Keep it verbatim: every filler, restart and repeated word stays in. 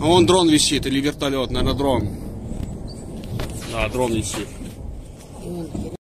Вон дрон висит или вертолет, наверное, дрон. Да, дрон висит.